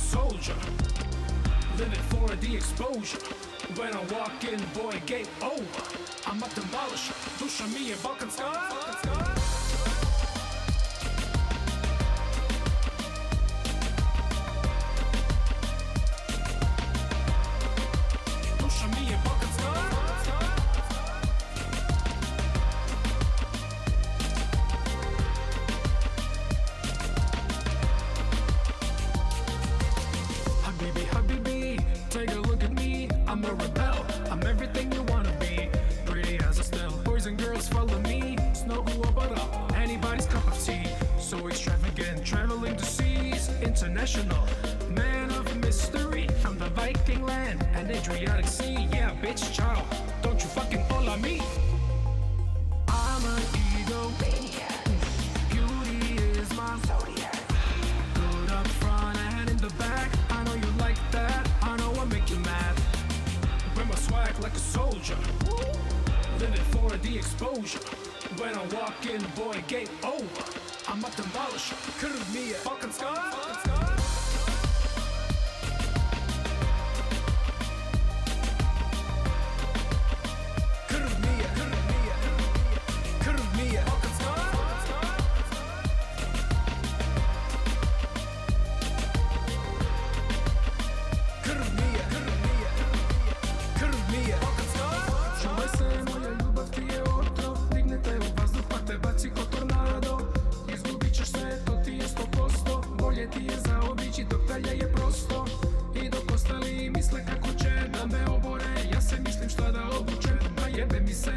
soldier, living for the exposure. When I walk in, boy, game over. I'm a demolisher, duša mi je balkanska. Duša mi je balkanska. Habibi, Habibi, take a look at me. I'm a rebel, I'm everything you wanna be. Pretty as a still, boys and girls follow me. Snow up, anybody's cup of tea. So extravagant, traveling the seas. International, man of mystery. From the Viking land and Adriatic Sea. Yeah, bitch, ciao, don't you fucking holla me. I'm an egomaniac, beauty is my zodiac. Good up front and in the back, I know you like that, I know I make you mad. Wear my swag like a soldier, living for the exposure. When I walk in, boy, game over. I'm a demolisher, krv mi je balkanska. Krv mi je balkanska. Krv mi je balkanska. Čuvaj se, moja ljubav ti je otrov. Digne te u vazduh pa te baci ko tornado. Izgubit ćeš sve, to ti je 100%. Bolje ti je zaobići dok dalje je prosto. I dok ostali misle kako će da me obore, ja se mislim šta da obučem. Pa jebe mi se,